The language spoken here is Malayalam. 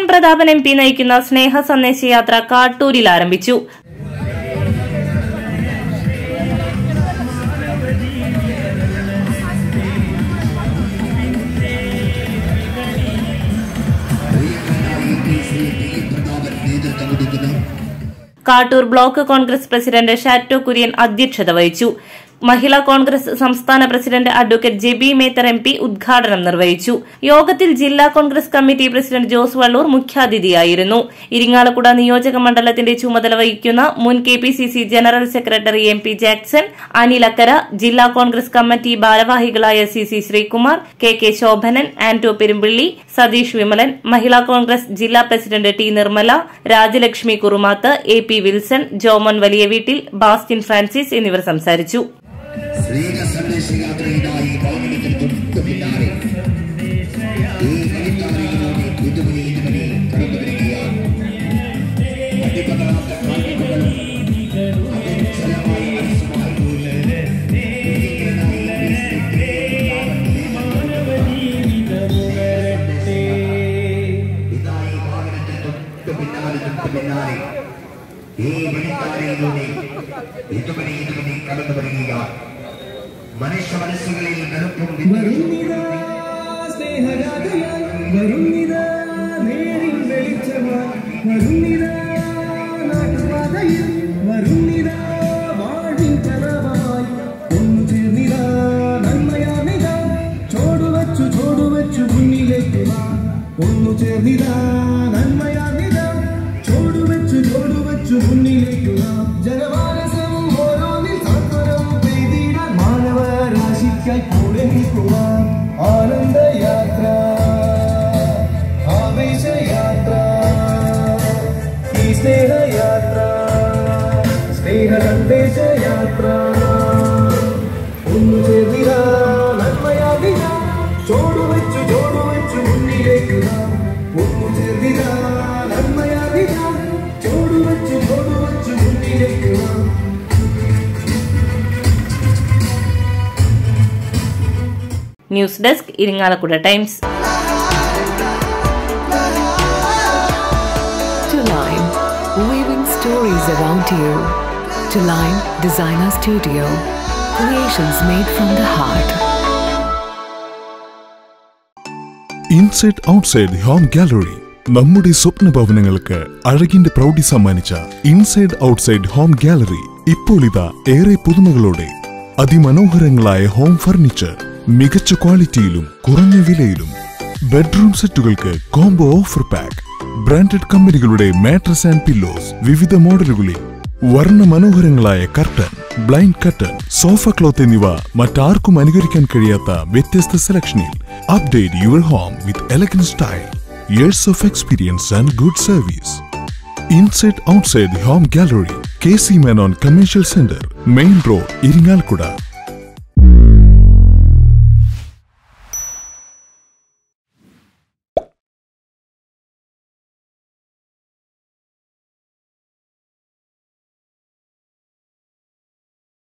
പ്രതാപൻ MP നയിക്കുന്ന സ്നേഹ സന്ദേശയാത്ര കാട്ടൂരിൽ ആരംഭിച്ചു. കാട്ടൂർ ബ്ലോക്ക് കോൺഗ്രസ് പ്രസിഡന്റ് ഷാറ്റോ കുര്യൻ അധ്യക്ഷത വഹിച്ചു. മഹിളാ കോൺഗ്രസ് സംസ്ഥാന president advocate Jebi Mather MP ഉദ്ഘാടനം നിർവഹിച്ചു. യോഗത്തിൽ ജില്ലാ കോൺഗ്രസ് കമ്മിറ്റി പ്രസിഡന്റ് ജോസ് വള്ളൂർ മുഖ്യാതിഥിയായിരുന്നു. ഇരിങ്ങാലക്കുട നിയോജക മണ്ഡലത്തിന്റെ ചുമതല വഹിക്കുന്ന മുൻ KPCC general secretary MP Jackson, Anilakkara, ജില്ലാ കോൺഗ്രസ് കമ്മിറ്റി ഭാരവാഹികളായ CC ശ്രീകുമാർ, KK ശോഭനൻ, ആന്റോ പെരുമ്പിള്ളി, സതീഷ് വിമലൻ, മഹിളാ കോൺഗ്രസ് ജില്ലാ president T Nirmala, Rajalakshmi Kurumath, AP Wilson, Jomon Valiyaveettil, Bastin Francis എന്നിവർ സംസാരിച്ചു. മനുഷ്യ മനസ്സുകളിൽ ആനന്ദയാത്ര, ആവേശയാത്ര, ഈ സ്നേഹയാത്ര, സ്നേഹ സന്ദേശയാത്ര, ഒന്നു ചേർന്നിര നന്മയാവിര, ചോടുവച്ചു മുന്നിലേക്ക് നാം, ഒന്നു ചേർന്നിര നന്മയാവിര, ചോടുവച്ചു മുന്നിലേക്ക് നാം. News desk, Irinjalakuda times. Tuline, weaving stories around you. Tuline Designer Studio, creations made from the heart. Inside outside home gallery, നമ്മുടെ സ്വപ്ന ഭവനങ്ങൾക്ക് അഴകിന്റെ പ്രൗഢി സമ്മാനിച്ച ഇൻസൈഡ് ഔട്ട്സൈഡ് ഹോം ഗാലറി ഇപ്പോൾ ഇതാ ഏറെ പുതുമകളോടെ. അതിമനോഹരങ്ങളായ ഹോം ഫർണിച്ചർ, മികച്ച ക്വാളിറ്റിയിലും കുറഞ്ഞ വിലയിലും. ബെഡ്റൂം സെറ്റുകൾക്ക് കോംബോ ഓഫർ പാക്ക്, ബ്രാൻഡഡ് കമ്പനികളുടെ മാട്രസ് ആൻഡ് പില്ലോസ് വിവിധ മോഡലുകളിൽ. വർണ്ണ മനോഹരങ്ങളായ curtain, blind curtain, sofa cloth എന്നിവ മറ്റാർക്കും അനുകരിക്കാൻ കഴിയാത്ത വ്യത്യസ്ത സെലക്ഷനിൽ. Update your home with elegant style, years of experience and good service. Inside outside home gallery, KC Menon Commercial Center, Main Road, Iringalkuda.